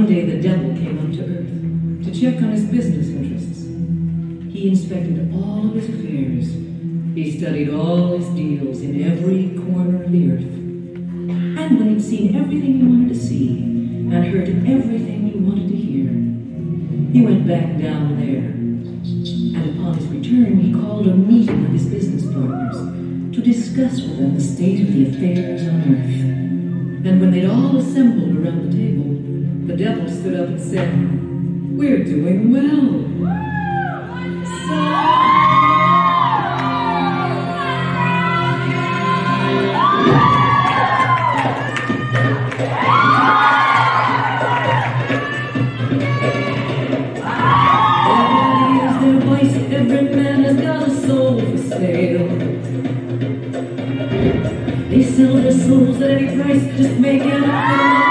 day the devil came up to Earth to check on his business interests. He inspected all of his affairs. He studied all his deals in every corner of the earth. And when he'd seen everything he wanted to see and heard everything he wanted to hear, he went back down there. And upon his return, he called a meeting of his business partners to discuss with them the state of the affairs on earth. And when they'd all assembled around the table, the devil stood up and said, "We're doing well. Every man has got a soul for sale. They sell their souls at any price, just make it up.